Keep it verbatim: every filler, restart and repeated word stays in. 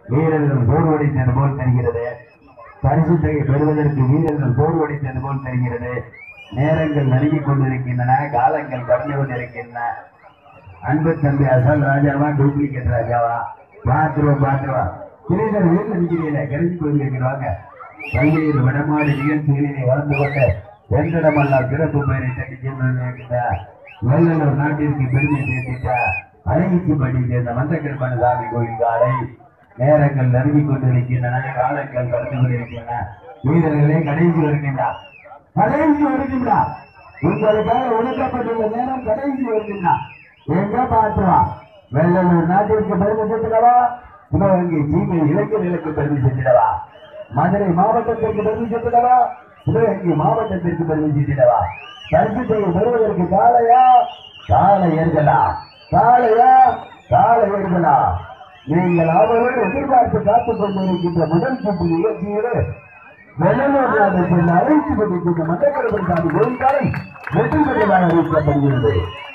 வீரர்கள் சோர்வடைந்தது போல் தெரிகிறது. பரிசு தொகை பெறுவதற்கு வீரர்கள் சோர்வடைந்தது போல் தெரிகிறது. நேரங்கள் நெருங்கிக் கொண்டிருக்கின்றன, காலங்கள் கடந்து கொண்டிருக்கின்றன. அன்பு தம்பி அசல் ராஜாவா டூப்ளிகேட் ராஜாவா பாத்துருவா பாத்துருவா கிரீடர் வீட்டில் நிற்கிறீங்களே கருதி போயிருக்கிறாங்க. பல்வேறு வடமாடு நிகழ்ச்சிகளிலே வளர்ந்து கொண்டு வெங்கடமல்லால் சிறப்பு பெயரை தட்டி சென்றிருக்கிறார். வெள்ளலூர் நாட்டிற்கு பெருமை சேர்த்திட்டார். அழகிச்சிப்பட்டி சேர்ந்த மந்தகருப்பன் சாமி கோயில் காலை. நேரங்கள் நெருங்கிக் கொண்டிருக்கின்றன, காலங்கள் கடந்து கொண்டிருக்கின்றன. வீரர்களே கடைசி வருகின்றார், கடைசி வருகின்றார். உங்களுக்காக ஒதுக்கப்பட்டுள்ள நேரம் கடைசி வருகின்றார். எங்க பாத்துவா வெள்ளலூர் நாட்டிற்கு பெருமை சேர்த்திடவா, சிவகங்கை சீமை இளைஞர்களுக்கு பெருமை சேர்த்திடவா, மதுரை மாவட்டத்திற்கு பெருமை சேர்த்திடவா, சிவகங்கை மாவட்டத்திற்கு பெருமை சேர்த்திடவா. பரிசுத்தை பெறுவதற்கு காலையா காலை ஏற்கலா, காலையா காலை ஏற்கலா. நீங்கள் அவர்கள் எதிர்பார்த்து காத்துக் கொண்டிருக்கின்ற முதல் சுற்று நிகழ்ச்சியோடு வெள்ளலூர் நாட்டை சேர்ந்த அழைத்து கொண்டிருக்கின்ற மந்தகருப்பன் சாமி கோயில் காலை வெற்றி பெற்றதாக அறிவிக்கப்படுகிறது.